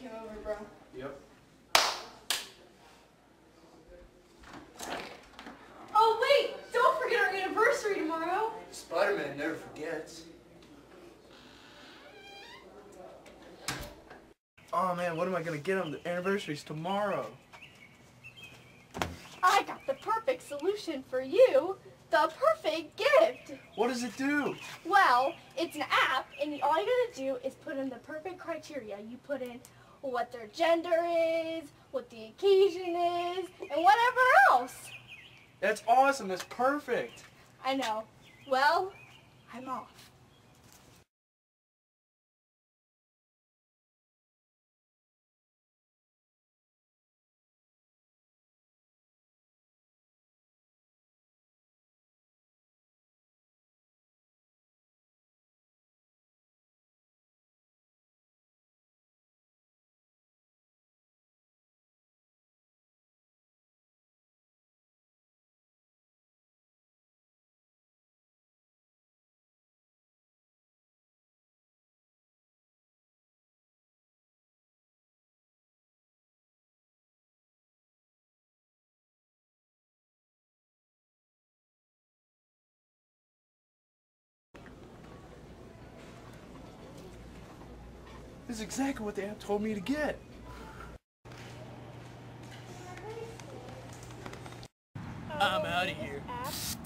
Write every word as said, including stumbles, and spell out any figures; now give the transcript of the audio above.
came over, bro. Yep. Oh, wait! Don't forget our anniversary tomorrow! Spider-Man never forgets. Oh man, what am I gonna get on the anniversary's tomorrow? I got the perfect solution for you. The perfect gift. What does it do? Well, it's an app, and all you gotta do is put in the perfect criteria. You put in what their gender is, what the occasion is, and whatever else. That's awesome. That's perfect. I know. Well, I'm off. This is exactly what the app told me to get. I'm out of here. App.